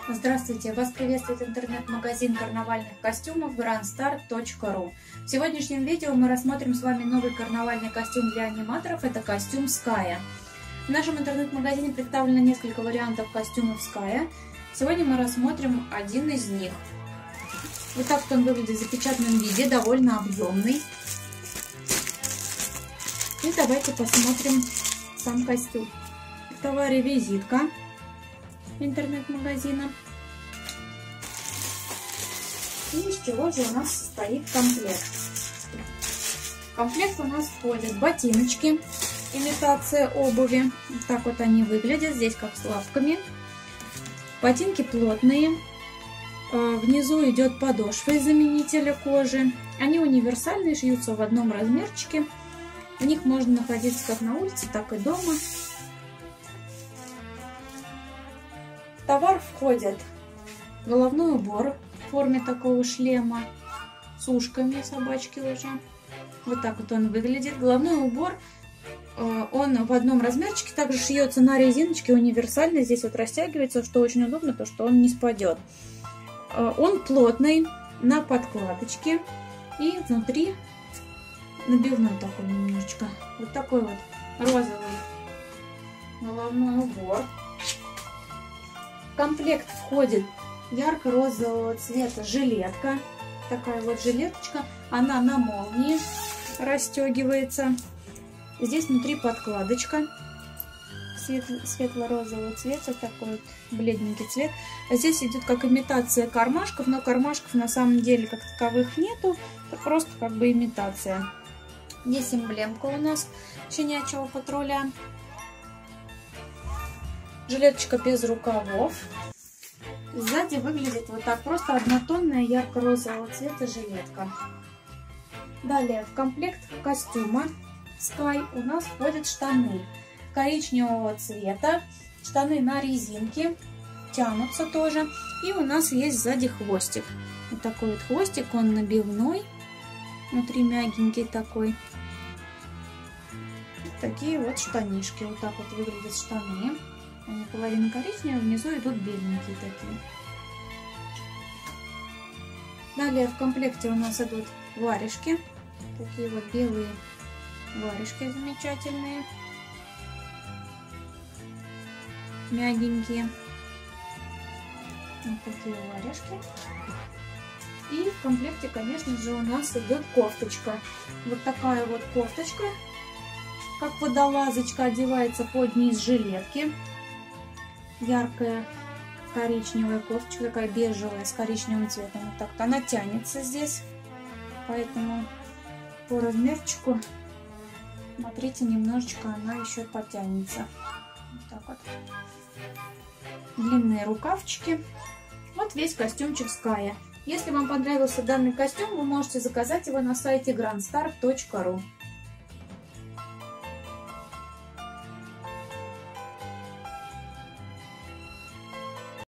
Здравствуйте! Вас приветствует интернет-магазин карнавальных костюмов grandstar.ru. В сегодняшнем видео мы рассмотрим с вами новый карнавальный костюм для аниматоров. Это костюм Ская. В нашем интернет-магазине представлено несколько вариантов костюмов Ская. Сегодня мы рассмотрим один из них. Вот так он выглядит в запечатанном виде, довольно объемный. И давайте посмотрим сам костюм. В товаре визитка интернет-магазина. И из чего же у нас состоит комплект? В комплект у нас входят ботиночки, имитация обуви. Вот так вот они выглядят, здесь как с лапками. Ботинки плотные. Внизу идет подошва из заменителя кожи. Они универсальные, шьются в одном размерчике. В них можно находиться как на улице, так и дома. В товар входит головной убор в форме такого шлема с ушками собачки уже. Вот так вот он выглядит. Головной убор, он в одном размерчике, также шьется на резиночке, универсальный. Здесь вот растягивается, что очень удобно, то что он не спадет. Он плотный, на подкладочке и внутри набивной такой немножечко. Вот такой вот розовый головной убор. В комплект входит ярко-розового цвета жилетка. Такая вот жилеточка. Она на молнии расстегивается. Здесь внутри подкладочка светло-розового цвета. Такой вот бледненький цвет. А здесь идет как имитация кармашков. Но кармашков на самом деле как таковых нету. Это просто как бы имитация. Здесь эмблемка у нас щенячьего патруля. Жилеточка без рукавов. Сзади выглядит вот так. Просто однотонная ярко-розового цвета жилетка. Далее в комплект костюма Sky у нас входят штаны коричневого цвета. Штаны на резинке. Тянутся тоже. И у нас есть сзади хвостик. Вот такой вот хвостик. Он набивной. Внутри мягенький такой. Такие вот штанишки. Вот так вот выглядят штаны. Они половина коричневая, внизу идут беленькие такие. Далее в комплекте у нас идут варежки. Такие вот белые варежки замечательные. Мягенькие. Вот такие варежки. И в комплекте, конечно же, у нас идет кофточка. Вот такая вот кофточка, как водолазочка, одевается под низ жилетки. Яркая коричневая кофточка, такая бежевая с коричневым цветом. Вот так-то она тянется здесь, поэтому по размерчику, смотрите, немножечко она еще потянется. Вот так вот. Длинные рукавчики. Вот весь костюмчик Ская. Если вам понравился данный костюм, вы можете заказать его на сайте grandstar.ru.